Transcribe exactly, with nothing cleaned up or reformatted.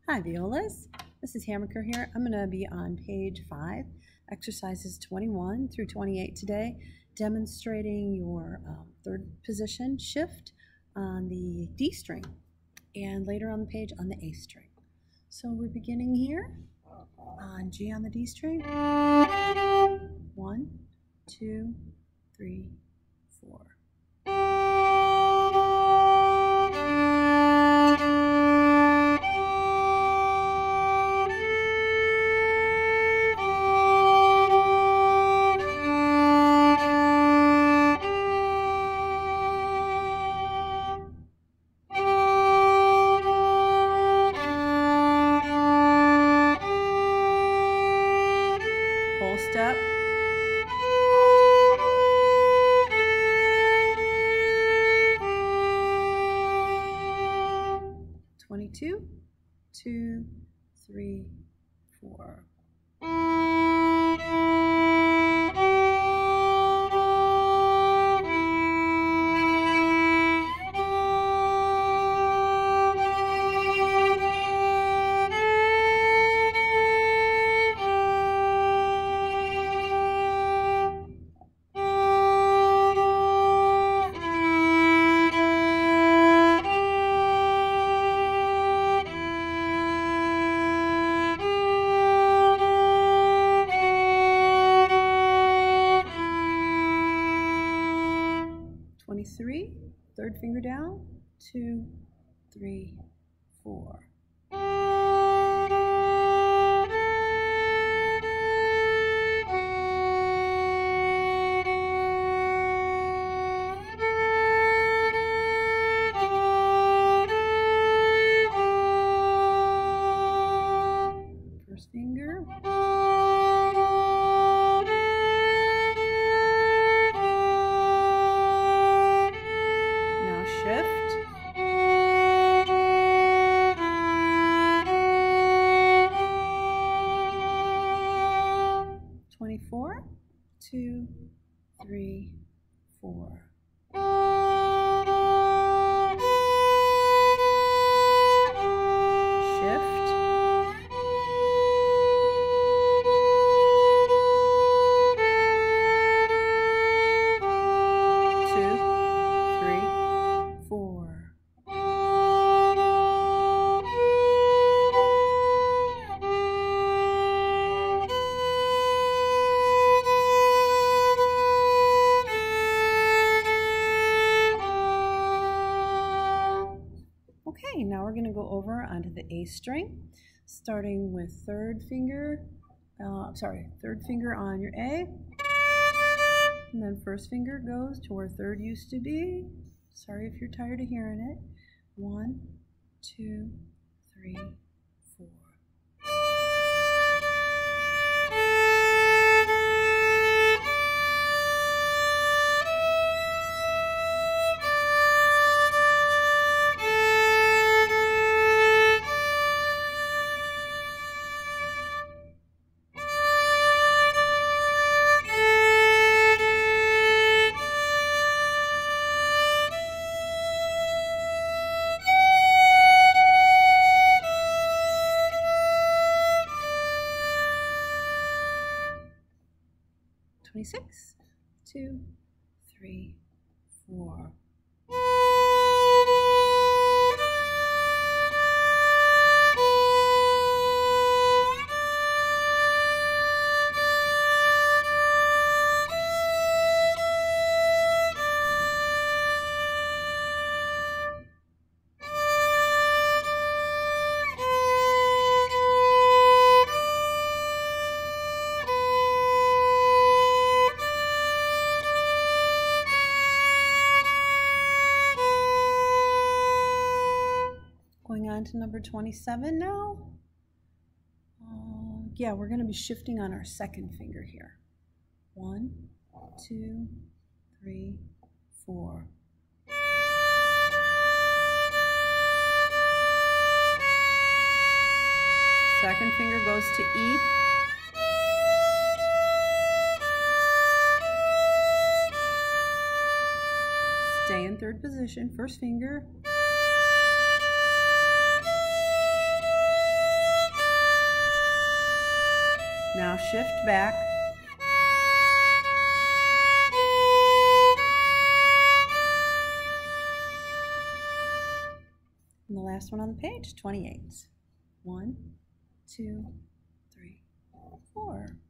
Hi Violas, this is Hammaker here. I'm going to be on page five, exercises twenty-one through twenty-eight today, demonstrating your um, third position shift on the D string and later on the page on the A string. So we're beginning here on G on the D string. One, two, three, four. Whole step. Twenty-two, two, three, four. twenty-three, third finger down, two, three, four. First finger. Twenty-four, two, three, four. Shift. Two, three, four. Okay, now we're going to go over onto the A string, starting with third finger, uh, sorry, third finger on your A, and then first finger goes to where third used to be. Sorry if you're tired of hearing it. One, two, three, four. twenty-six, two, three, four. Going on to number twenty-seven now. Uh, yeah, we're going to be shifting on our second finger here. One, two, three, four. Second finger goes to E. Stay in third position. First finger. Now shift back. And the last one on the page, twenty-eight. One, two, three, four.